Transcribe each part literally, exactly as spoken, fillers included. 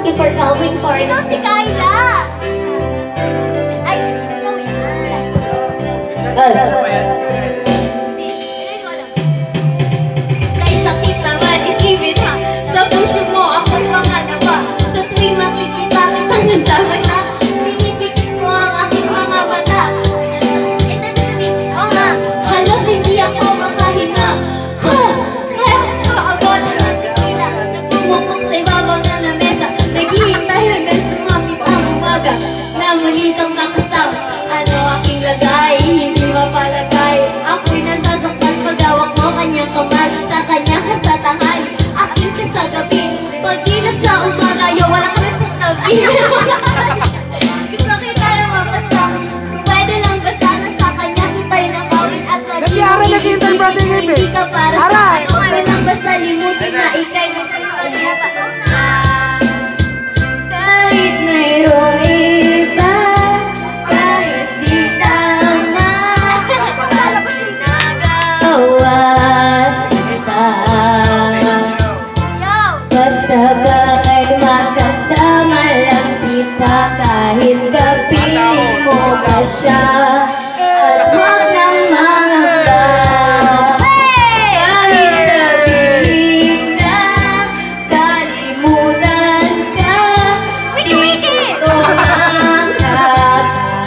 you for coming for Ikaw this. si Kyla! Ay, ikaw yan. Good. Hindi, hindi ko alam. Kay sakit naman, isipin ha. Sa puso mo, ako'y pangalawa. Sa tuwing makikita kitang nasama na, pinipikit mo ang aking mga mata. Eh, nagtitip ko nga, halos hindi ako makahinga. Ha! Kaabot ang tequila, pumupok sa ibabaw ng lamesa. Naghihintay hanggang sumapit ang umaga, na muli kang makasama. Ano aking lagay, hindi mapalagay. Ako'y nasasaktan pag hawak mo kanyang kamay. Sa kanya ka sa tanghali, aking ka sa gabi. Pag-inat sa umaga, yo, wala ka na sa tabi. Gusto kita na mapasama. Kung pwede lang ba sana sa kanya kita'y nakawin at Kasi ara na kita yung brother Gabe. hindi ka para sa Ara. akin. Okay lang basta limutin na ika'y magpapalipad. Kahit mayroong iba, kahit di tama, sinagawas kita. Basta ba'y makasama lang kita, kahit kapiling mo pa siya. At huwag nang mangamba, kahit sabihin na kalimutan ka, di ko makakaya.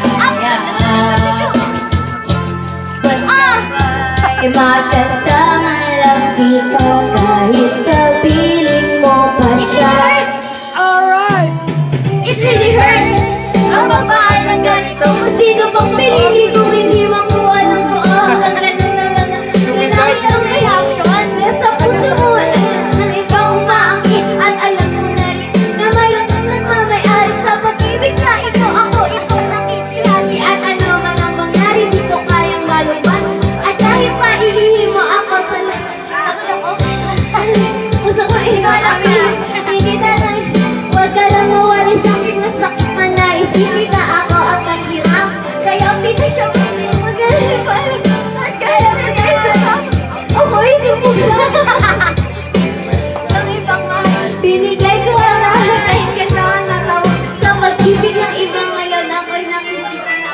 Basta ba'y makasama lang kita, kahit kapiling mo pa siya. Alright! It really hurts ang babae ng ganito. Kung sino pang pinili kung hindi makuha ng buo. Ang ganun na lang kailangan ang reaction. Nasa puso mo ng ibang umaangkin. At alam ko na rin na mayroon kang nagmamayari sa pag-ibig na ito. Ako itong nakikihati. At ano man ang mangyari, di ko kayang malumpan. At kahit pa ilihim mo ako sa lahat, ako gusto ko ikaw alamin. Hindi na lang, huwag ka lang mawali sa akin na sakit man na isipin na ako ang maghirap. Kaya pita siya magaling parang at kaya na kayo ako isipin na ang ibang mahal. Binigay ko ang lahat ay katawan na tawag sa pag-ibig ng iba ngayon. Ako'y nakisipan na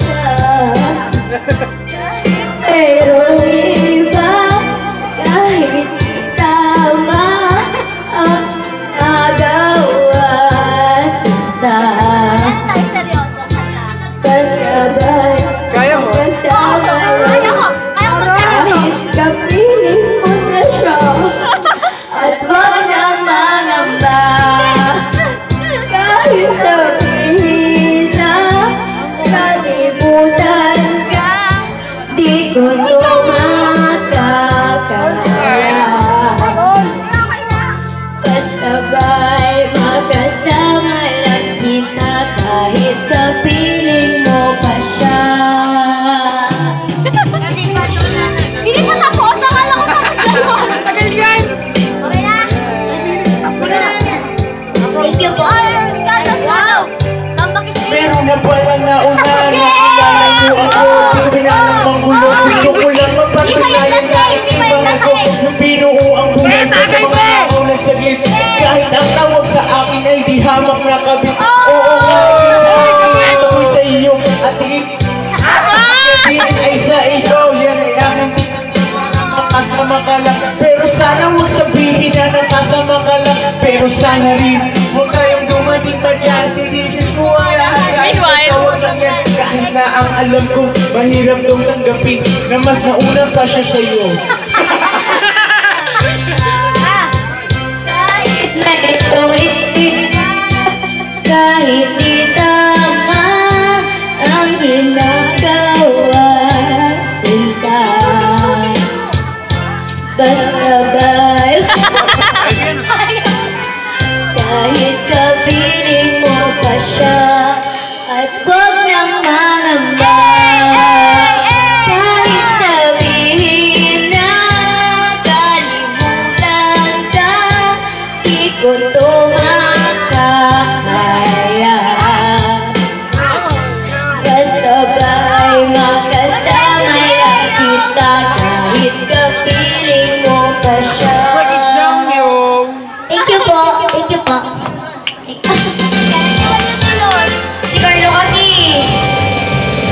pero iba, kahit di tama ang nagawa sinta. Basta ba'y Kaya mo? Kaya Kaya ko! mo? Kaya ko magseryoso! Kahit kapiling mo na siya, at wag nang mangamba. Kahit sabihin na kalimutan ka, di ko tumakakaya. Basta ba'y makasama lang kita, kahit kapiling mo pa siya. Hindi pa tapos! Akala ko tapos na yun! Tagal yan! Okay na? Hindi ka na yan. Thank you po. Ay, gatas wow! Tambak is real. Pero na pala nauna, nakilala mo ako. Di na namang gulo, gusto ko lang mapatunayan na ibang ako. Yung binuo ang buhay ko sa mga tao na saglit. Kahit ang tawag sa akin ay di hamak na kabit. Oo nga, isa ay ito ko sa iyo. At sabihin ay sa iyo. Yan ay aking nakasama ka lang. Pero sana huwag sabihin na nakasama ka lang. Pero sana rin huwag tayong dumating pa dyan. Tinisin ko ang lahat. Kahit tawag lang yan. Kahit na ang alam ko mahirap tong tanggapin na mas nauna pa siya sa'yo. Kahit na ito'y kahit di tama ang ginagawa sinta. Basta ba'y kahit kapiling mo pa siya,